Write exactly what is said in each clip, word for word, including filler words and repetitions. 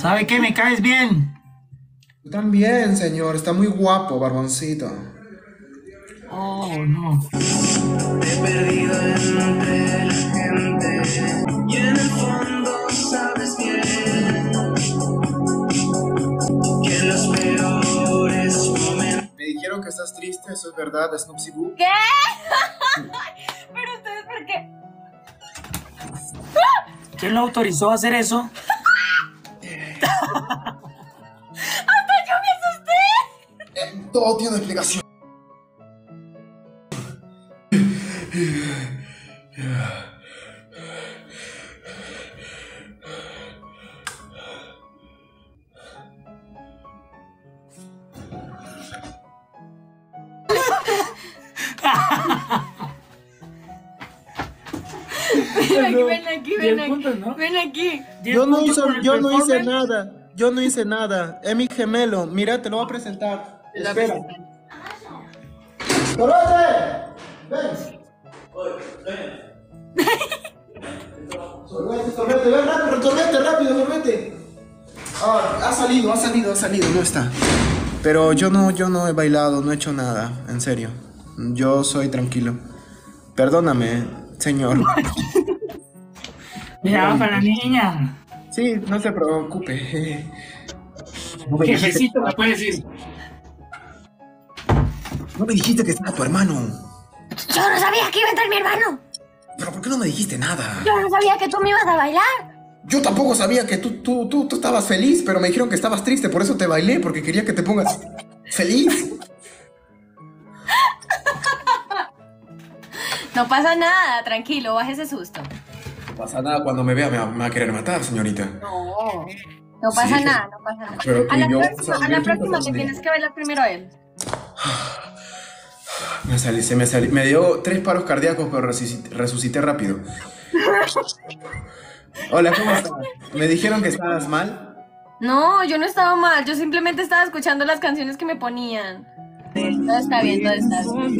¿Sabe qué? Me caes bien. Tú también, señor. Está muy guapo, barboncito. Oh, no. Me he perdido entre la gente y en el fondo sabes bien que en los peores momentos. Me dijeron que estás triste, ¿eso es verdad, Snoopsy Boo? ¿Qué? Pero ustedes, ¿por qué? ¿Quién lo autorizó a hacer eso? ¡Hasta yo me asusté! Eh, todo tiene una explicación. Ven aquí, ven aquí, ven Diez puntos, ¿no? aquí. Ven aquí. Diez Yo no, puntos hice, por el yo no hice performance. nada. Yo no hice nada. Es mi gemelo. Mira, te lo voy a presentar. Espera. ¡Sorbete! ¡Ven! Sorbete, sorbete, ven rápido, sorbete, rápido, sorbete. Ah, ha salido, ha salido, ha salido, no está. Pero yo no, yo no he bailado, no he hecho nada, en serio. Yo soy tranquilo. Perdóname, señor. Mira, para la niña. Sí, no se preocupe. No me dijiste, Jefecito, me puedes decir. no me dijiste que estaba tu hermano. Yo no sabía que iba a entrar mi hermano. Pero ¿por qué no me dijiste nada? Yo no sabía que tú me ibas a bailar. Yo tampoco sabía que tú, tú, tú, tú estabas feliz, pero me dijeron que estabas triste, por eso te bailé, porque quería que te pongas feliz. No pasa nada, tranquilo, baje ese susto. No pasa nada, cuando me vea me va, me va a querer matar, señorita. No. No pasa Sí. nada, no pasa nada. Pero tú A la y yo, próxima, o sea, a la yo próxima siempre le te tienes que bailar primero a él. Me salí, se me salí, me dio tres paros cardíacos, pero resucité, resucité rápido. Hola, ¿cómo estás? Me dijeron que estabas mal. No, yo no estaba mal, yo simplemente estaba escuchando las canciones que me ponían. Todo está bien, todo está bien.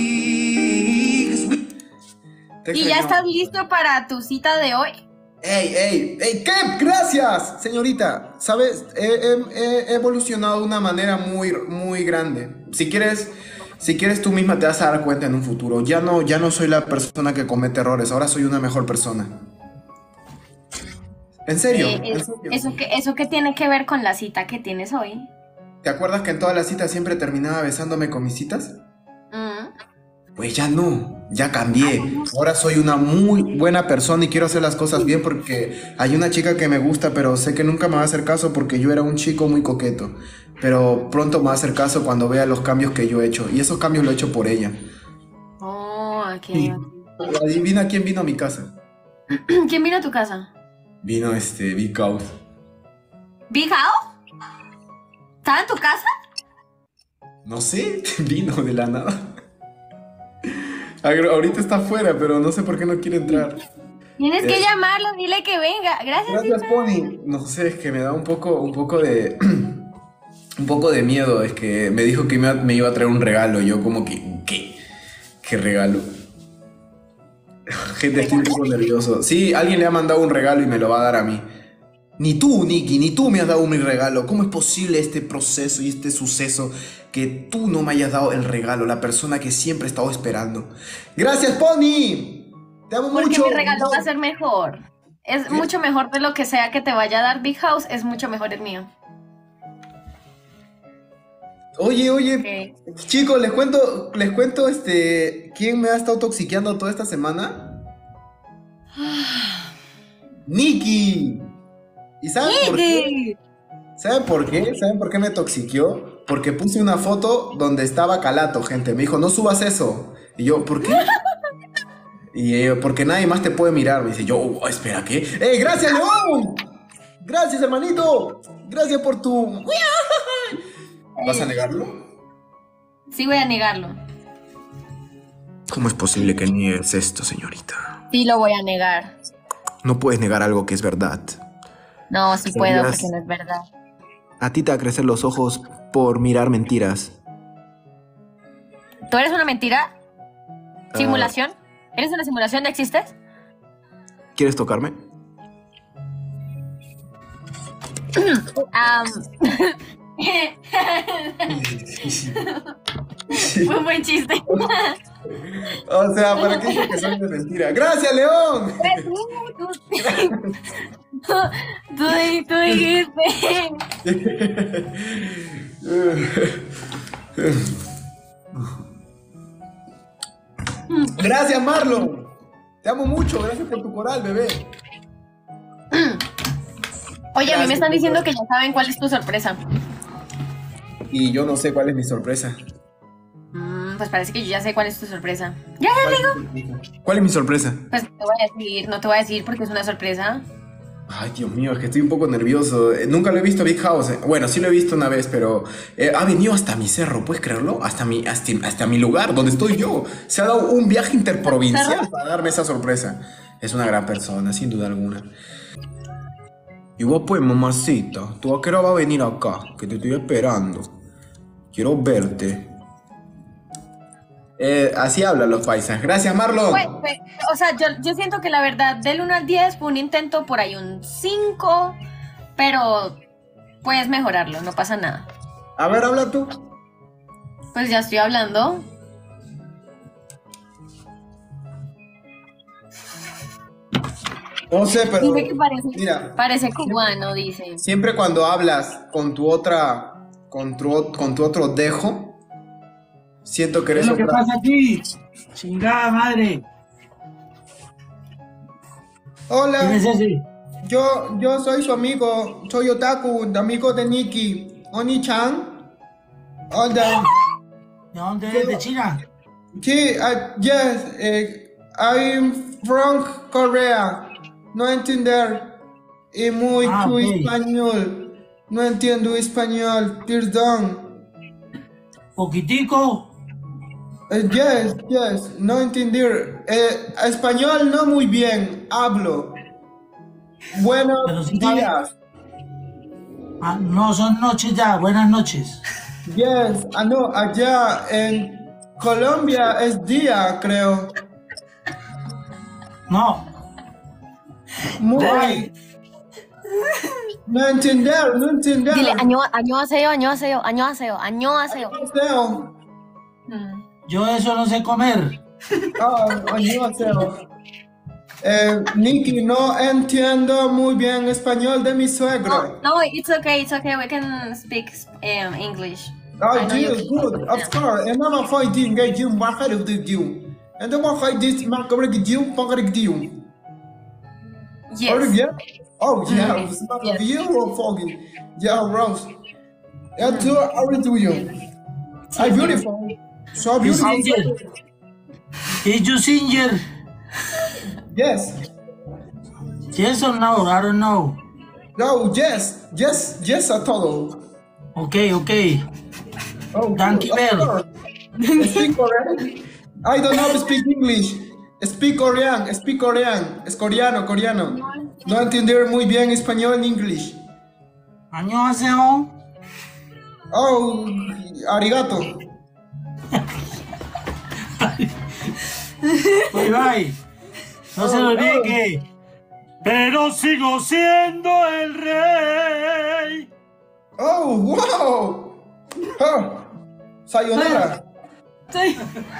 Te ¿Y ya extraño. estás listo para tu cita de hoy? ¡Ey, ey, ey! ¿Qué? ¡Gracias, señorita! ¿Sabes? He, he- he evolucionado de una manera muy, muy grande. Si quieres, si quieres tú misma te vas a dar cuenta en un futuro. Ya no, ya no soy la persona que comete errores. Ahora soy una mejor persona. ¿En serio? Eh, ¿En es- serio? ¿eso, qué, ¿Eso qué tiene que ver con la cita que tienes hoy? ¿Te acuerdas que en todas las citas siempre terminaba besándome con mis citas? Mm. Pues ya no, ya cambié. Ahora soy una muy buena persona y quiero hacer las cosas bien porque hay una chica que me gusta, pero sé que nunca me va a hacer caso porque yo era un chico muy coqueto. Pero pronto me va a hacer caso cuando vea los cambios que yo he hecho. Y esos cambios los he hecho por ella. Oh, ok. Sí. Adivina quién vino a mi casa. ¿Quién vino a tu casa? Vino este Big House. ¿Big House? ¿Estaba en tu casa? No sé, vino de la nada. Agro- Ahorita está afuera, pero no sé por qué no quiere entrar. Tienes que Eh. llamarlo, dile que venga. Gracias, Gracias, Iván. Pony. No sé, es que me da un poco, un poco de, un poco de miedo. Es que me dijo que me, iba- me iba a traer un regalo. Y yo como que, ¿qué? ¿Qué regalo? Gente, estoy un poco nervioso. Sí, alguien le ha mandado un regalo y me lo va a dar a mí. Ni tú, Nicky, ni tú me has dado mi regalo. ¿Cómo es posible este proceso y este suceso que tú no me hayas dado el regalo? La persona que siempre he estado esperando. Gracias, Pony. Te amo Porque mucho. mi regalo va a ser mejor. Es mucho mejor de lo que sea que te vaya a dar Big House, es mucho mejor el mío. Oye, oye, Ok. chicos, les cuento, les cuento, este, quién me ha estado toxiqueando toda esta semana. Nicky. ¿Y saben por qué? ¿Saben por qué? ¿Saben por qué me toxiqueó? Porque puse una foto donde estaba Calato, gente. Me dijo, no subas eso. Y yo, ¿por qué? Y eh, porque nadie más te puede mirar. Me dice, yo, oh, espera, ¿qué? ¡Eh, gracias, León! Gracias, hermanito. Gracias por tu... ¿Vas a negarlo? Sí voy a negarlo. ¿Cómo es posible que niegues esto, señorita? Sí lo voy a negar. No puedes negar algo que es verdad. No, sí puedo ¿Sabías? porque no es verdad. A ti te va a crecer los ojos por mirar mentiras. ¿Tú eres una mentira? Ah. ¿Simulación? ¿Eres una simulación de existes? ¿Quieres tocarme? Am, Fue un buen chiste. O sea, ¿para qué dices que son de mentira? ¡Gracias, León! Tú, tú, tú di- tú dijiste. Gracias, Marlon. Te amo mucho. Gracias por tu coral, bebé. Oye, a mí Gracias, me están diciendo doctor. que ya saben cuál es tu sorpresa. Y yo no sé cuál es mi sorpresa. Mm, pues parece que yo ya sé cuál es tu sorpresa. Ya, ya digo. ¿Cuál es mi sorpresa? Pues no te voy a decir, no te voy a decir porque es una sorpresa. Ay, Dios mío, es que estoy un poco nervioso. Eh, Nunca lo he visto Big House. eh. Bueno, sí lo he visto una vez, pero eh, ha venido hasta mi cerro, ¿puedes creerlo? Hasta mi, hasta, hasta mi lugar, donde estoy yo. Se ha dado un viaje interprovincial ¿Cerro? para darme esa sorpresa. Es una gran persona, sin duda alguna. Y vos pues, mamacita, tú a qué hora vas a venir acá, que te estoy esperando. Quiero verte. Eh, así hablan los paisas. Gracias, Marlon. Pues, pues, o sea, yo, yo siento que la verdad, del uno al diez fue un intento por ahí un cinco, pero puedes mejorarlo, no pasa nada. A ver, habla tú. Pues ya estoy hablando. No sé, pero... Dice que parece, Mira, parece cubano, dice. siempre cuando hablas con tu otra, con tu, o- con tu otro dejo, siento que ¿Qué eres es lo que otra. pasa aquí? Chingada madre. ¿Quién Hola, es ese? yo, yo soy su amigo, soy Otaku, amigo de Nikki. Oni-chan. Hola. ¿De dónde eres? ¿De China? Sí, uh, yes, eh, I'm from Korea. No entender. Y muy Ah, tu ok. español. No entiendo español, perdón. Poquitico. Eh, yes, yes, no entender. Eh, español no muy bien, hablo. Buenos Pero sí sabe. días. Ah, no, son noches ya. Buenas noches. Yes, ah, no, allá en Colombia es día, creo. No. Muy. No entender, no entender. Dile, año, año aseo, año aseo, año aseo, año aseo. Paseo. Mm. Yo eso no sé comer. Ah, paseo. Eh, Nikki, no entiendo muy bien español de mi No, suegro. no, it's okay, it's okay. We can speak um, English. Oh, I know you dear, can. good, of course. And I'm fighting get you, my head of the you. And I'm fighting this, my correct you, correct you. Oh, Yes. yeah? Oh, yeah. Mm, It's not yes. you or foggy. Yeah, Rose. Yeah, too, how do you? I'm beautiful. So beautiful. Singer. Is you singer? Yes. Yes or no? I don't know. No, yes. Yes, yes, a todo. Okay, okay. Oh, Thank you, good, of Bell. course. Speak Korean. I don't know speak English. Speak Korean, speak Korean. Es coreano, coreano. No entender muy bien español ni English. 안녕하세요. Oh, arigato. Bye bye. No se le olvide que. Pero sigo siendo el rey. Oh, wow. Oh, sayonara. Sí.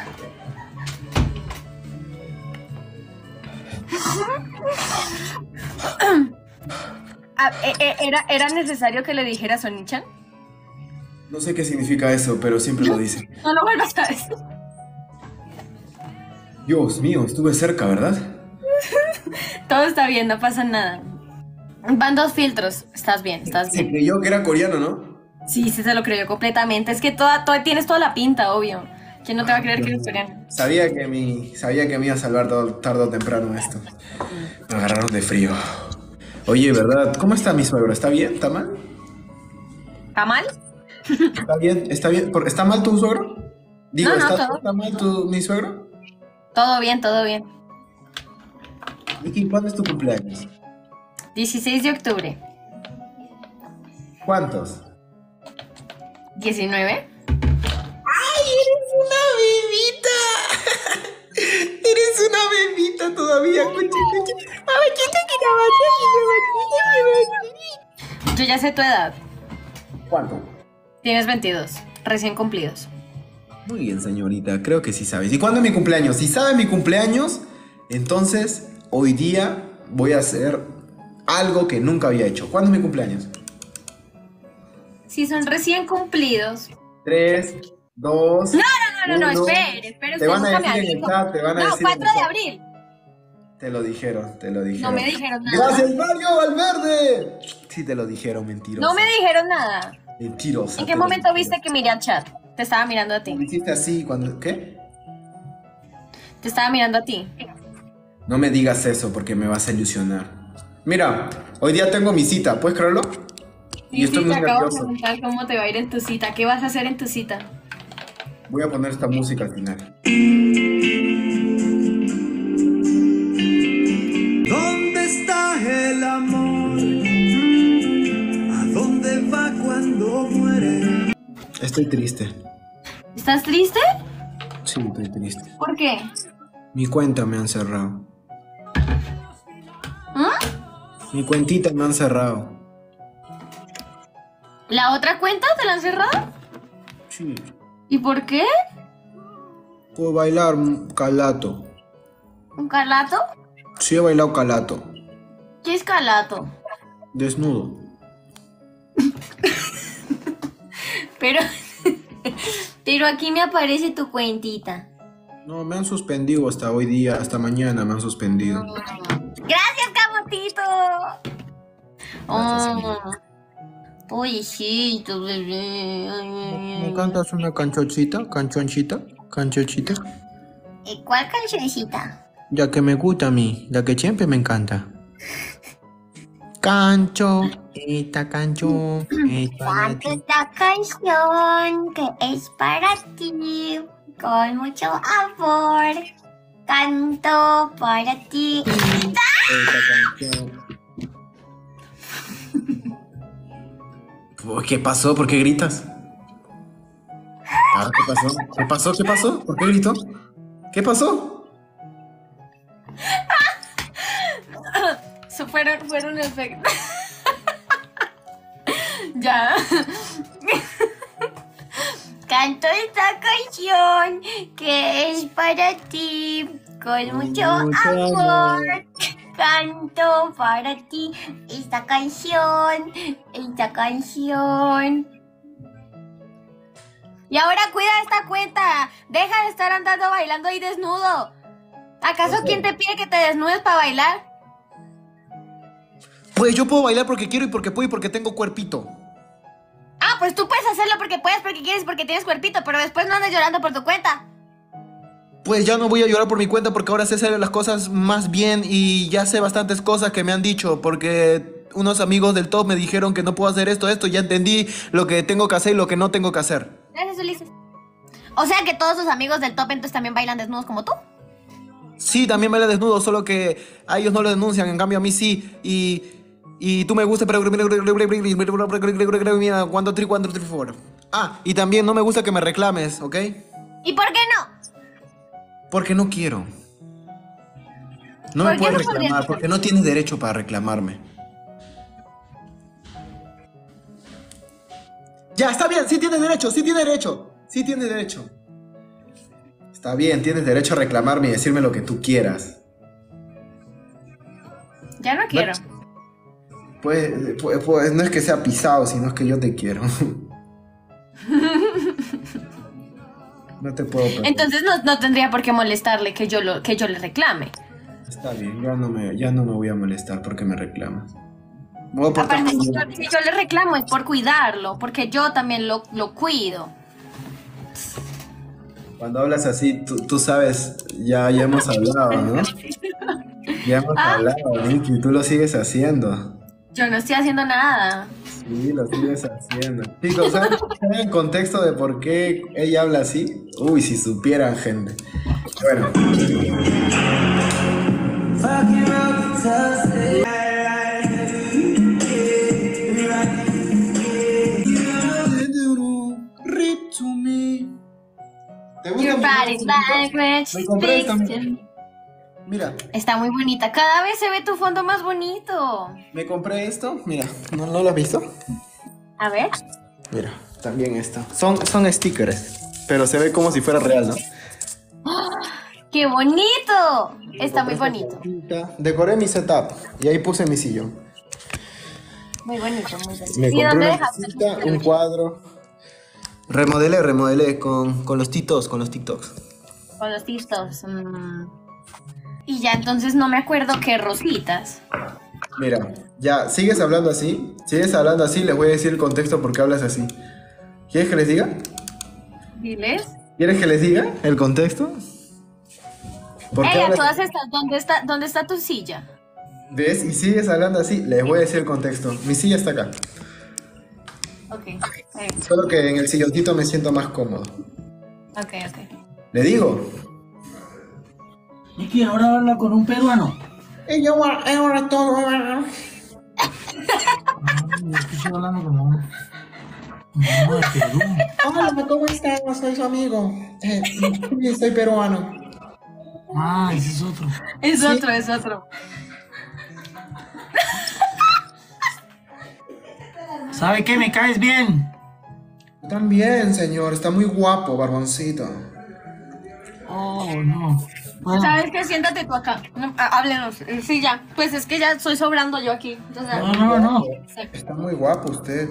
Ah, eh, eh, ¿era, ¿Era necesario que le dijera Sonichan? No sé qué significa eso, pero siempre lo dice. No lo vuelvas a decir. Dios mío, estuve cerca, ¿verdad? Todo está bien, no pasa nada. Van dos filtros. Estás bien, estás Se bien. creyó que era coreano, ¿no? Sí, sí se lo creyó completamente. Es que toda, toda, tienes toda la pinta, obvio. ¿Quién no te va a creer que eres coreano? Sabía que, mi, sabía que me iba a salvar todo- tarde o temprano esto. Me agarraron de frío. Oye, ¿verdad? ¿Cómo está mi suegro? ¿Está bien? ¿Está mal? ¿Está mal? ¿Está bien? ¿Está bien? ¿Por- ¿Está mal tu suegro? Digo, No, no, ¿está, todo. ¿está mal tu, mi suegro? Todo bien, todo bien. Vicky, ¿cuándo es tu cumpleaños? dieciséis de octubre. ¿Cuántos? diecinueve. ¡Ay, eres una bebita! Eres una bebita todavía, escucha, escucha. Yo ya sé tu edad. ¿Cuánto? Tienes veintidós, recién cumplidos. Muy bien, señorita, creo que sí sabes. ¿Y cuándo es mi cumpleaños? Si sabe mi cumpleaños, entonces hoy día voy a hacer algo que nunca había hecho. ¿Cuándo es mi cumpleaños? Si son recién cumplidos. Tres, dos... No, no, no, no, no, uno. espere, espere. Te Usted van a nunca me decir en el avisó. chat, te van a No, decir en cuatro el de chat. abril. Te lo dijeron, te lo dijeron. No me dijeron nada. ¡Gracias, Mario Valverde! Sí te lo dijeron, mentiroso. No me dijeron nada. Mentirosa. ¿En te qué lo momento dijeron. viste que miré al chat? Te estaba mirando a Me ti. hiciste así cuando... ¿Qué? Te estaba mirando a ti. No me digas eso porque me vas a ilusionar. Mira, hoy día tengo mi cita, ¿puedes creerlo? Y estoy sí, muy te acabo de nervioso. preguntar cómo te va a ir en tu cita. ¿Qué vas a hacer en tu cita? Voy a poner esta música al final. ¿Dónde está el amor? ¿A dónde va cuando muere? Estoy triste. ¿Estás triste? Sí, estoy triste. ¿Por qué? Mi cuenta me han cerrado. ¿Ah? Mi cuentita me han cerrado. ¿La otra cuenta te la han cerrado? Sí. ¿Y por qué? Puedo bailar calato. ¿Un calato? Sí he bailado calato. ¿Qué es calato? Desnudo. Pero, pero aquí me aparece tu cuentita. No, me han suspendido hasta hoy día, hasta mañana me han suspendido. Gracias, Camotito. Oh, pobrecito, bebé. ¿Me cantas una canchoncita? ¿Canchonchita? ¿Canchoncita? ¿Y cuál cancioncita? Ya que me gusta a mí, la que siempre me encanta. Cancho, esta canción es para Canta ti. esta canción que es para ti, con mucho amor. Canto para ti. Esta canción. ¿Qué pasó? ¿Por qué gritas? Ah, ¿qué pasó? ¿Qué pasó? ¿Qué pasó? ¿Por qué gritó? ¿Qué pasó? Eso fueron, fueron efectos. Ya. Canto esta canción que es para ti, con mucho mucho amor. amor. Canto para ti esta canción, esta canción. Y ahora cuida esta cuenta. Deja de estar andando bailando ahí desnudo. ¿Acaso quién te pide que te desnudes para bailar? Pues yo puedo bailar porque quiero y porque puedo y porque tengo cuerpito. Ah, pues tú puedes hacerlo porque puedes, porque quieres, porque tienes cuerpito, pero después no andes llorando por tu cuenta. Pues ya no voy a llorar por mi cuenta porque ahora sé hacer las cosas más bien y ya sé bastantes cosas que me han dicho porque unos amigos del top me dijeron que no puedo hacer esto, esto, y ya entendí lo que tengo que hacer y lo que no tengo que hacer. Gracias, Ulises. O sea que todos tus amigos del top entonces también bailan desnudos como tú. Sí, también baila desnudo, solo que a ellos no lo denuncian, en cambio a mí sí. Y, y tú me gusta, pero... Cuando tri, cuando tri, four. Ah, y también no me gusta que me reclames, ¿ok? ¿Y por qué no? Porque no quiero. No ¿Por me qué puedes no podrías reclamar, hacerlo? porque no tienes derecho para reclamarme. Ya, está bien, sí tienes derecho, sí tienes derecho. Sí tienes derecho. Está bien, tienes derecho a reclamarme y decirme lo que tú quieras. Ya no quiero. Pues, pues, pues no es que sea pisado, sino es que yo te quiero. No te puedo perder. Entonces no, no tendría por qué molestarle que yo, lo, que yo le reclame. Está bien, ya no, me, ya no me voy a molestar porque me reclamas. Me voy a portar Aparte, muy si bien. yo, si yo le reclamo es por cuidarlo, porque yo también lo, lo cuido. Cuando hablas así, tú, tú sabes, ya, ya hemos hablado, ¿no? Ya hemos Ah. hablado, Nicky, y tú lo sigues haciendo. Yo no estoy haciendo nada. Sí, lo sigues haciendo. Chicos, ¿saben, ¿saben el contexto de por qué ella habla así? Uy, si supieran, gente. Bueno. ¿Te gusta Your mi body's voz? language Me compré esta- speaks to me. Mira. Está muy bonita. Cada vez se ve tu fondo más bonito. Me compré esto. Mira, ¿no, no lo has visto? A ver. Mira, también esto. Son, son stickers, pero se ve como si fuera real, ¿no? ¡Qué bonito! Está muy bonito. Decoré mi setup y ahí puse mi sillón. Muy bonito, muy bonito. Me ¿Y compré dónde una dejaste el mesita, un peluche? cuadro. Remodelé, remodelé con, con los titos, con los TikToks. Con los tistos. Mm. Y ya entonces no me acuerdo qué rositas. Mira, ya, ¿sigues hablando así? ¿Sigues hablando así? Les voy a decir el contexto por qué hablas así. ¿Quieres que les diga? ¿Diles? ¿Quieres que les diga el contexto? ¿Por qué Ella, hablas- todas estas, ¿dónde está, ¿dónde está tu silla? ¿Ves? Y sigues hablando así, les voy a decir el contexto. Mi silla está acá. Ok, eh, Solo que en el silloncito me siento más cómodo. ok, ok. ¿Le digo? Nicky, ahora habla con un peruano. Y yo ahora todo. Ay, yo estoy hablando como un... No, de Perú. Hola, ¿cómo están? No soy su amigo. Eh, sí, soy peruano. Ah, ese es otro. Es Sí. otro, es otro. ¿Sabe qué? Me caes bien. También, señor. Está muy guapo, barboncito. Oh, no. Bueno, ¿Sabes qué? Siéntate tú acá. No, há- háblenos. Eh, Sí, ya. Pues es que ya estoy sobrando yo aquí. Entonces, no, no, no. sí. Está muy guapo usted.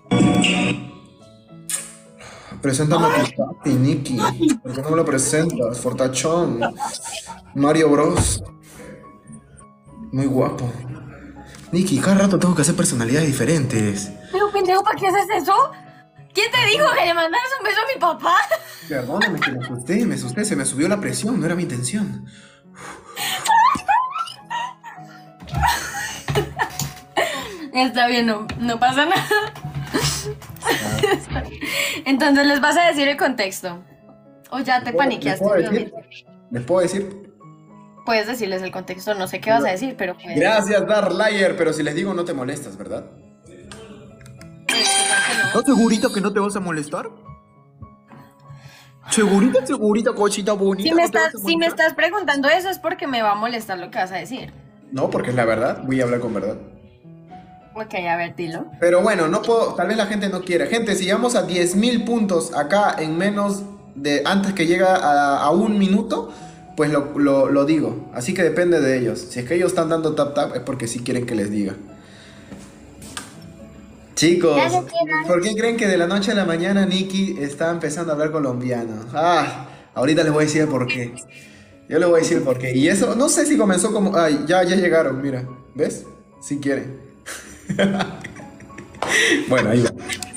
Preséntame a tu papi, Nicky. ¿Por qué no me lo presentas? Fortachón. Mario Bros. Muy guapo. Nicky, cada rato tengo que hacer personalidades diferentes. Pero pendejo, ¿para qué haces eso? ¿Quién te dijo que le mandaras un beso a mi papá? Perdóname que me asusté, me asusté, se me subió la presión, no era mi intención. Está bien, no, no pasa nada. Entonces les vas a decir el contexto. O ya te ¿Les paniqueaste. puedo Dios decir? mío. ¿Les puedo decir? Puedes decirles el contexto, no sé qué vas a decir, pero puedes. Gracias, Darlayer, pero si les digo no te molestas, ¿verdad? No. ¿Estás segurito que no te vas a molestar? ¿Segurita, segurita, cochita bonita? Si me, no te vas estás, a si me molestar? estás preguntando eso es porque me va a molestar lo que vas a decir. No, porque es la verdad, voy a hablar con verdad. Ok, a ver, dilo. Pero bueno, no puedo, tal vez la gente no quiera. Gente, si llegamos a diez mil puntos acá en menos de, antes que llega a, a un minuto, pues lo, lo, lo digo. Así que depende de ellos. Si es que ellos están dando tap tap es porque sí quieren que les diga. Chicos, Ya lo quieran. ¿por qué creen que de la noche a la mañana Nicky está empezando a hablar colombiano? Ah, ahorita les voy a decir el por qué. Yo les voy a decir el por qué. Y eso, no sé si comenzó como... Ay, ya, ya llegaron, mira. ¿Ves? Si quieren. Bueno, ahí va.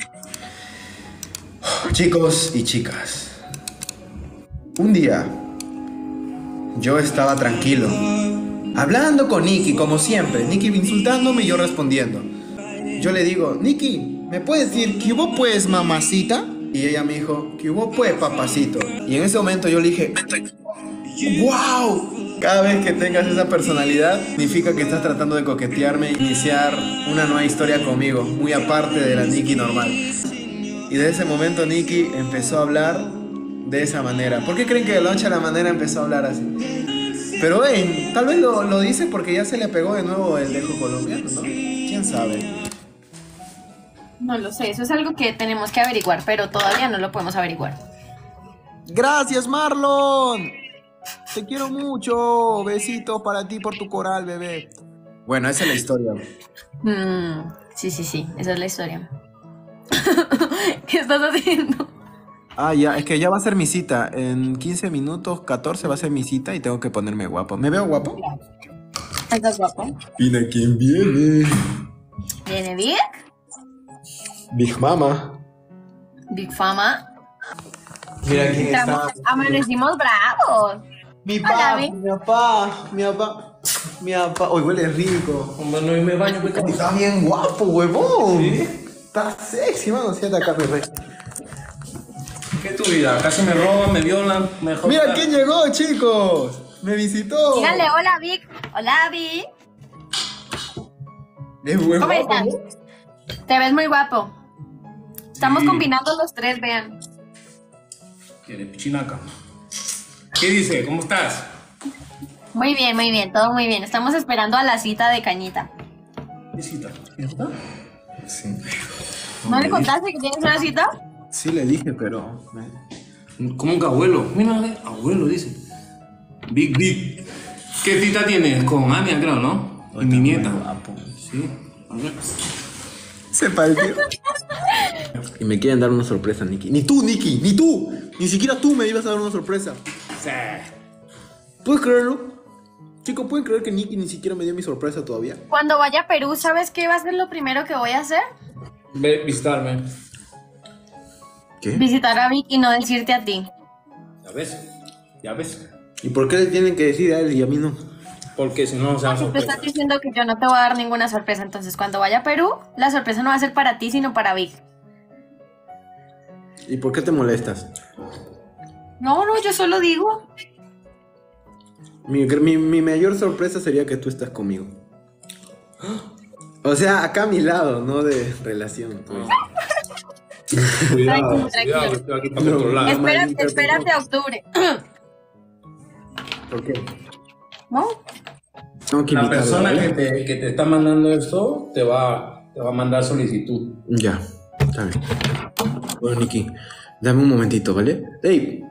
Chicos y chicas, un día yo estaba tranquilo, hablando con Nicky como siempre, Nicky insultándome y yo respondiendo. Yo le digo, Nicky, ¿me puedes decir qué hubo pues, mamacita? Y ella me dijo, ¿qué hubo pues, papacito? Y en ese momento yo le dije, ¡wow! Cada vez que tengas esa personalidad, significa que estás tratando de coquetearme e iniciar una nueva historia conmigo, muy aparte de la Nicky normal. Y desde ese momento Nicky empezó a hablar de esa manera. ¿Por qué creen que de la noche a la mañana empezó a hablar así? Pero ven, tal vez lo, lo dice porque ya se le pegó de nuevo el dejo colombiano, ¿no? ¿Quién sabe? No lo sé, eso es algo que tenemos que averiguar, pero todavía no lo podemos averiguar. Gracias, Marlon. Te quiero mucho. Besitos para ti por tu coral, bebé. Bueno, esa es la historia. Mm, sí, sí, sí, esa es la historia. ¿Qué estás haciendo? Ah, ya, es que ya va a ser mi cita. En quince minutos, catorce va a ser mi cita y tengo que ponerme guapo. ¿Me veo guapo? ¿Estás guapo? Mira quién viene. ¿Viene Big? Big Mama. Big Fama. Mira quién Estamos- amanecimos bravos. Mi Hola, papá, Vic. mi papá, mi papá, mi papá. Hoy huele rico. Como no me baño, pues, como- Está bien guapo, huevón. ¿Sí? Está sexy, mano. Siéntate acá, mi rey. ¿Qué es tu vida? Casi me roban, me violan, mejor. Mira quién llegó, chicos. Me visitó. Díganle hola, Vic. Hola, Vic. Es buen ¿Cómo guapo, están? ¿no? Te ves muy guapo. Estamos Sí. combinando los tres, vean. ¿Qué eres, pichinaca? ¿Qué dice? ¿Cómo estás? Muy bien, muy bien, todo muy bien. Estamos esperando a la cita de Cañita. ¿Qué cita? ¿Cita? Sí. ¿No le contaste que tienes una cita? Sí le dije, pero... ¿Cómo que abuelo? Mira, eh, abuelo dice. Big, big. ¿Qué cita tienes? Con Ania, creo, ¿no? Y mi nieta. Sí. A ver. Sepa el tío. Y me quieren dar una sorpresa, Nicky. Ni tú, Nicky, ni tú. Ni siquiera tú me ibas a dar una sorpresa. Sí. ¿Puedes creerlo? Chicos, ¿pueden creer que Nicky ni siquiera me dio mi sorpresa todavía? Cuando vaya a Perú, ¿sabes qué va a ser lo primero que voy a hacer? Ve, visitarme. ¿Qué? Visitar a Vic y no decirte a ti. ¿Ya ves? ¿Ya ves? ¿Y por qué le tienen que decir a él y a mí no? Porque si no, se va a Porque tú estás sorpresa. diciendo que yo no te voy a dar ninguna sorpresa. Entonces, cuando vaya a Perú, la sorpresa no va a ser para ti, sino para Vic. ¿Y por qué te molestas? No, no, yo solo digo. Mi, mi, mi mayor sorpresa sería que tú estás conmigo. O sea, acá a mi lado, no de relación. Pues. Cuidado, Tranquilo, tranquilo. cuidado, estoy aquí para No, controlar. es- Espérate, maldita espérate a octubre. ¿Por qué? ¿No? Tengo que La invitarlo, persona ¿vale? que te, que te está mandando esto te va, te va a mandar solicitud. Ya, está bien. Bueno, Nicky, dame un momentito, ¿vale? ¡Ey!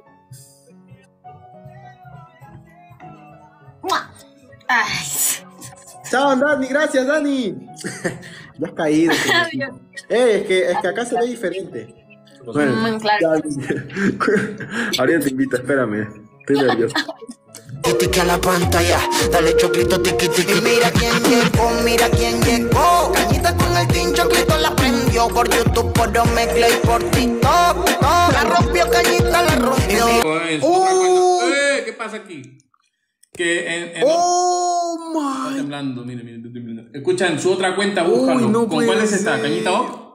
¡Mua! Ay. ¡Chao, Dani! ¡Gracias, Dani! Ya has caído. Adiós. ¡Ey! Es que, es que acá se ve diferente. Bueno, Mm, claro. ya- ahorita te invito, espérame. Estoy nervioso. Tiki a la pantalla, dale choclito tiki tiki. Y mira quién llegó, mira quién llegó. Cañita con el tincho, clito la prendió. Por YouTube, por Omegle y por TikTok. No, la rompió, Cañita la rompió. En su otra cuenta- ¡Eh! ¿Qué pasa aquí? Que en, en ¡Oh, está my! temblando, mire, mire, está temblando. Escucha, en su otra cuenta, búscalo. Uy, no ¿Con puede cuál es esta? ser. ¿Cañita O?